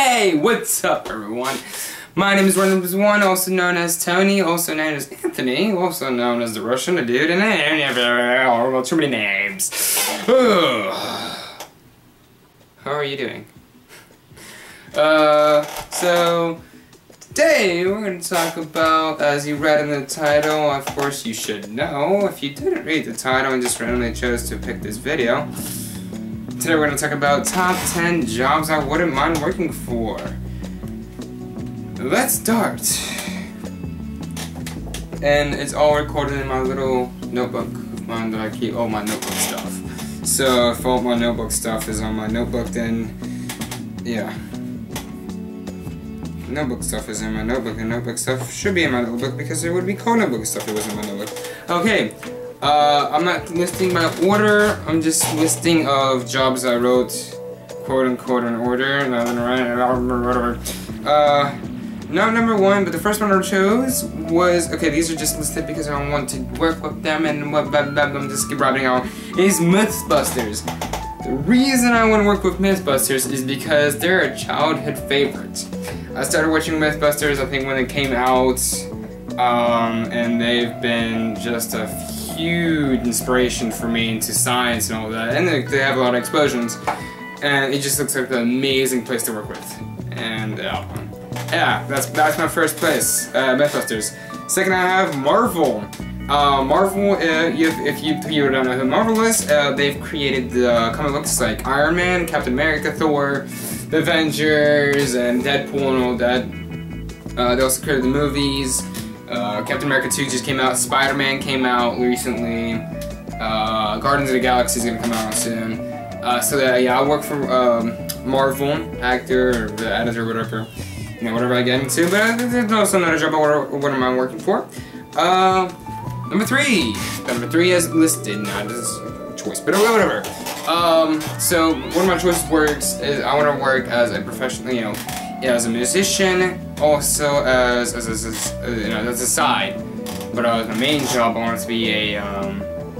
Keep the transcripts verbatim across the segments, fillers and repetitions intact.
Hey, what's up everyone? My name is Random One, also known as Tony, also known as Anthony, also known as the Russian dude, and well, too many names. How are you doing? Uh, so today we're going to talk about, as you read in the title, of course you should know, if you didn't read the title and just randomly chose to pick this video. Today we're going to talk about top ten jobs I wouldn't mind working for. Let's start. And it's all recorded in my little notebook of mine that I keep all my notebook stuff. So if all my notebook stuff is on my notebook, then yeah. Notebook stuff is in my notebook, and notebook stuff should be in my notebook because it would be called notebook stuff if it wasn't in my notebook. Okay. Uh, I'm not listing my order, I'm just listing of jobs I wrote, quote unquote, in order. Uh, not number one, but the first one I chose was, okay, these are just listed because I want to work with them and what, blah, blah, blah, I'm just keep writing out, is Mythbusters. The reason I want to work with Mythbusters is because they're a childhood favorite. I started watching Mythbusters, I think, when it came out, um, and they've been just a huge inspiration for me into science and all that, and they, they have a lot of explosions, and it just looks like an amazing place to work with. And uh, yeah, that's that's my first place, uh, Mythbusters. Second, I have Marvel. Uh, Marvel, uh, if, if you if you don't know who Marvel is, uh, they've created the comic books like Iron Man, Captain America, Thor, the Avengers, and Deadpool and all that. Uh, they also created the movies. Uh, Captain America two just came out, Spider-Man came out recently, uh, Guardians of the Galaxy is going to come out soon. Uh, so that, yeah, I work for um, Marvel, actor, or the editor, whatever, you know, whatever I get into, but there's also another job I what am I working for. Uh, number three, number three is listed, not as a choice, but whatever. Um, so one of my choices works is I want to work as a professional, you know, as a musician, also as as, as, as uh, you know, that's a side. But uh, my main job, I want to be a um,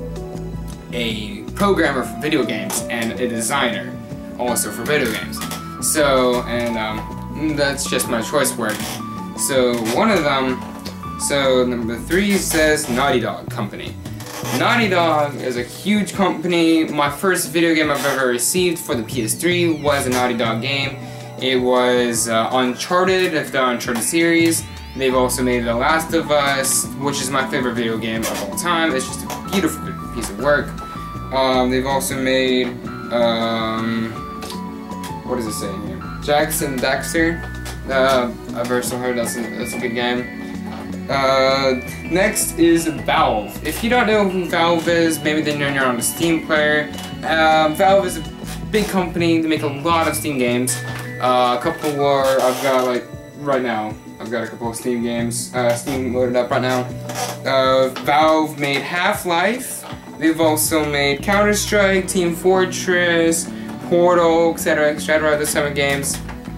a programmer for video games and a designer, also for video games. So and um, that's just my choice work. So one of them. So number three says Naughty Dog Company. Naughty Dog is a huge company. My first video game I've ever received for the P S three was a Naughty Dog game. It was uh, Uncharted, of the Uncharted series. They've also made The Last of Us, which is my favorite video game of all time. It's just a beautiful piece of work. Um, they've also made, um, what does it say here? Jackson Daxter. Uh, I've also heard that's a, that's a good game. Uh, next is Valve. If you don't know who Valve is, maybe then you're on the Steam player. Um, Valve is a big company. They make a lot of Steam games. Uh, a couple more, I've got like, right now, I've got a couple of Steam games, uh, Steam loaded up right now. Uh, Valve made Half-Life, they've also made Counter-Strike, Team Fortress, Portal, et cetera, et cetera, those type of games.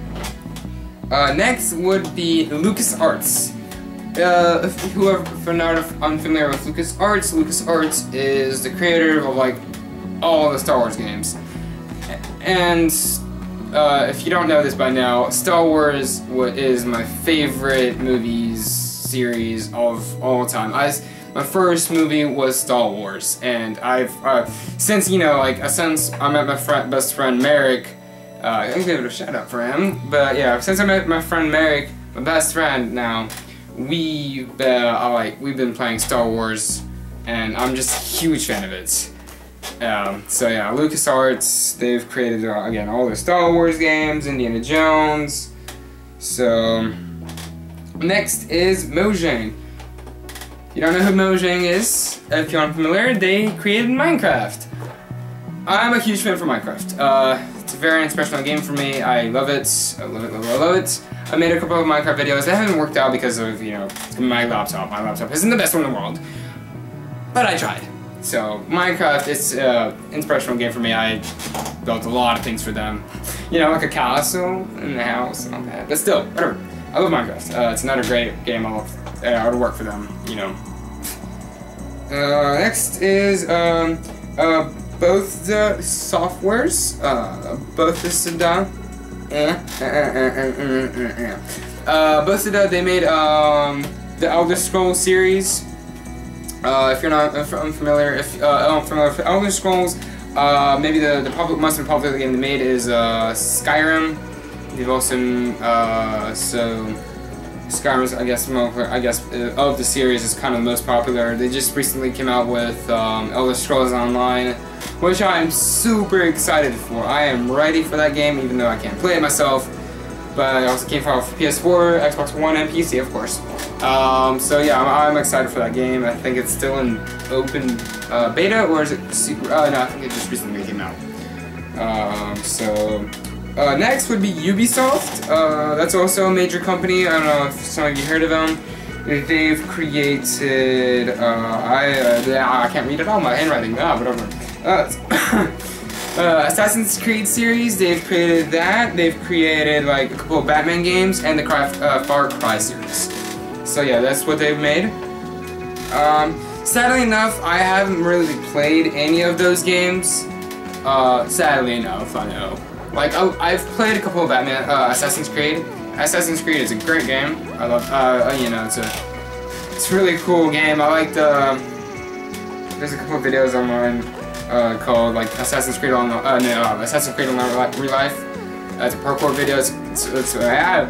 Uh, next would be LucasArts. Uh, if whoever if you're not unfamiliar with LucasArts, LucasArts is the creator of like all the Star Wars games. And Uh, if you don't know this by now, Star Wars is my favorite movies series of all time. I, my first movie was Star Wars, and I've uh, since you know, like since I met my friend, best friend Merrick, uh, I'm gonna give it a shout out for him. But yeah, since I met my friend Merrick, my best friend now, we uh, like we've been playing Star Wars, and I'm just a huge fan of it. Um, so yeah, LucasArts, they've created, uh, again, all the Star Wars games, Indiana Jones. So, next is Mojang. You don't know who Mojang is? If you're unfamiliar, they created Minecraft. I'm a huge fan for Minecraft. Uh, it's a very inspirational game for me. I love it. I love it, love it, I love it. I made a couple of Minecraft videos that haven't worked out because of, you know, my laptop. My laptop isn't the best one in the world. But I tried. So, Minecraft is an uh, inspirational game for me. I built a lot of things for them. You know, like a castle in the house and all that. But still, whatever. I love Minecraft. Uh, it's another great game. I love, uh, I would work for them, you know. Uh, next is um, uh, both the softwares, uh, both Bethesda Uh, Bethesda, they made um, the Elder Scrolls series. Uh, if you're not unfamiliar, if uh, unfamiliar with Elder Scrolls, uh, maybe the the public, most popular game they made is uh, Skyrim. They've also uh, so Skyrim, I guess, I guess uh, of the series is kind of the most popular. They just recently came out with um, Elder Scrolls Online, which I am super excited for. I am ready for that game, even though I can't play it myself. But it also came out for P S four, Xbox One, and P C, of course. Um, so yeah, I'm, I'm excited for that game. I think it's still in open uh, beta, or is it? Uh, no, I think it just recently came out. Um, so uh, next would be Ubisoft. Uh, that's also a major company. I don't know if some of you heard of them. They've created. Uh, I uh, yeah, I can't read it all. My handwriting. Ah, whatever. Uh, Uh, Assassin's Creed series, they've created that. They've created like a couple of Batman games and the Cry, uh, Far Cry series. So yeah, that's what they've made. Um, sadly enough, I haven't really played any of those games. Uh, sadly enough, I know. Like I, I've played a couple of Batman, uh, Assassin's Creed. Assassin's Creed is a great game. I love, uh, you know, it's a, it's a really cool game. I like the. There's a couple of videos online. Uh, called like Assassin's Creed on uh, no, uh, Assassin's Creed on Real Life. Uh, it's a parkour video. It's, it's, it's uh,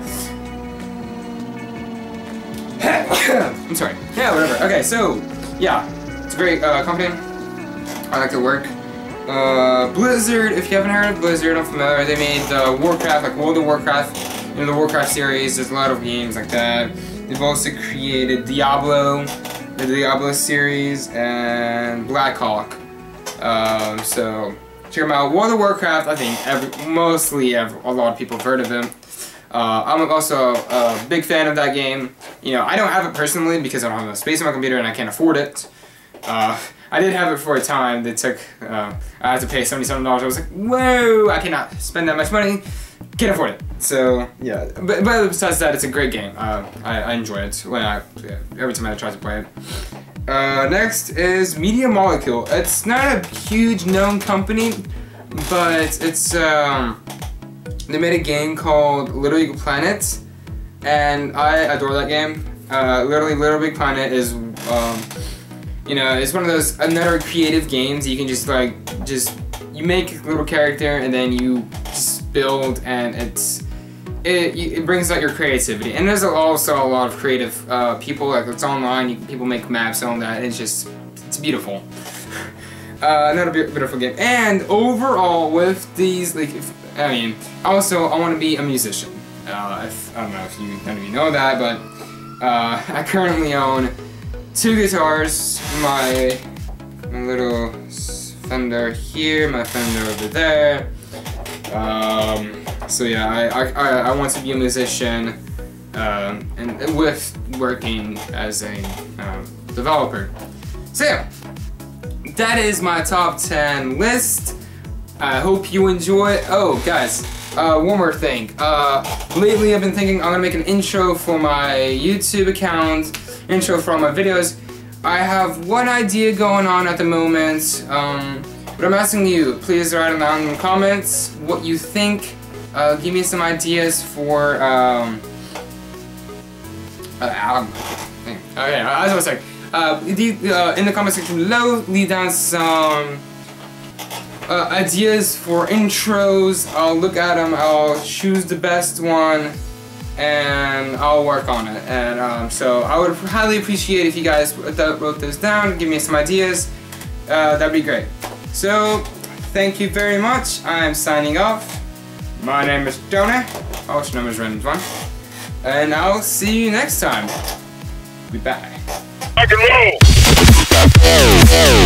I'm sorry. Yeah, whatever. Okay, so yeah, it's a great uh, company. I like their work. Uh, Blizzard. If you haven't heard of Blizzard, I'm familiar. They made uh, Warcraft, like World of Warcraft. You know, the Warcraft series. There's a lot of games like that. They've also created Diablo, the Diablo series, and Blackhawk. Um, so check them out. World of Warcraft, I think every, mostly every, a lot of people have heard of him. Uh, I'm also a, a big fan of that game. You know, I don't have it personally because I don't have enough space on my computer and I can't afford it. Uh, I did have it for a time. They took, uh, I had to pay seventy-seven dollars. I was like, whoa, I cannot spend that much money. Can't afford it. So yeah, but, but besides that, it's a great game. Uh, I, I enjoy it when I yeah, every time I try to play it. Uh, next is Media Molecule. It's not a huge known company, but it's um, they made a game called Little Big Planet, and I adore that game. Uh, literally, Little Big Planet is um, you know, it's one of those another creative games. You can just like just you make a little character and then you just build, and it's. It, it brings out your creativity, and there's also a lot of creative uh, people. Like it's online, you, people make maps and all that. It's just, it's beautiful. uh, another beautiful game. And overall, with these, like, if, I mean, also I want to be a musician. Uh, if, I don't know if you none of you know that, but uh, I currently own two guitars. My, my little Fender here, my Fender over there. Um, so yeah, I, I, I want to be a musician, um, and with working as a uh, developer. So yeah, that is my top ten list. I hope you enjoy it. Oh guys, uh, one more thing. Uh, lately I've been thinking I'm gonna make an intro for my YouTube account, intro for all my videos. I have one idea going on at the moment. Um, But I'm asking you, please write them down in the comments what you think. Uh, give me some ideas for, um, uh, okay, as I was saying, uh, uh, in the comment section below, leave down some uh, ideas for intros. I'll look at them, I'll choose the best one, and I'll work on it. And um, so I would highly appreciate if you guys wrote those down, give me some ideas. Uh, that'd be great. So, thank you very much. I'm signing off. My name is Jonah, also known as Random One, and I'll see you next time. Goodbye.